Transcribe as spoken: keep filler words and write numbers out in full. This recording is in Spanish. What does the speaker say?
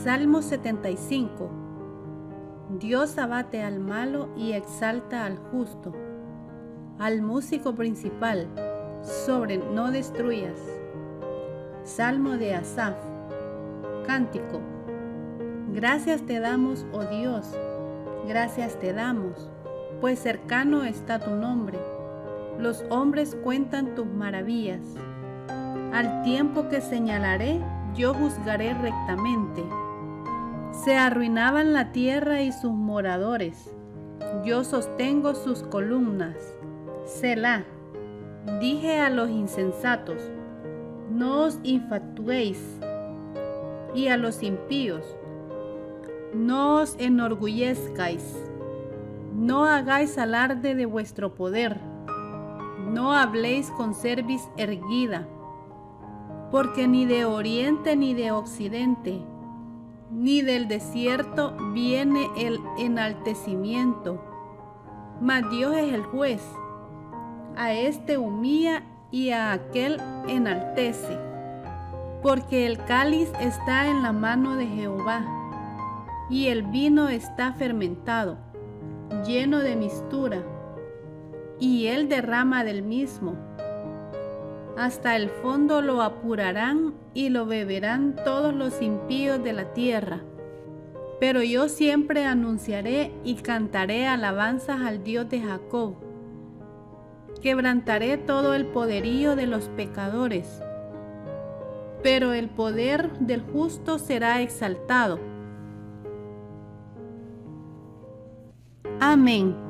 Salmo setenta y cinco. Dios abate al malo y exalta al justo. Al músico principal, sobre no destruyas. Salmo de Asaf. Cántico. Gracias te damos, oh Dios, gracias te damos, pues cercano está tu nombre. Los hombres cuentan tus maravillas. Al tiempo que señalaré, yo juzgaré rectamente. Se arruinaban la tierra y sus moradores. Yo sostengo sus columnas. Selah. Dije a los insensatos, no os infatuéis, y a los impíos, no os enorgullezcáis, no hagáis alarde de vuestro poder, no habléis con cerviz erguida, porque ni de oriente ni de occidente, ni del desierto viene el enaltecimiento, mas Dios es el juez. A este humilla y a aquel enaltece, porque el cáliz está en la mano de Jehová, y el vino está fermentado, lleno de mistura, y él derrama del mismo. Hasta el fondo lo apurarán y lo beberán todos los impíos de la tierra. Pero yo siempre anunciaré y cantaré alabanzas al Dios de Jacob. Quebrantaré todo el poderío de los pecadores, pero el poder del justo será exaltado. Amén.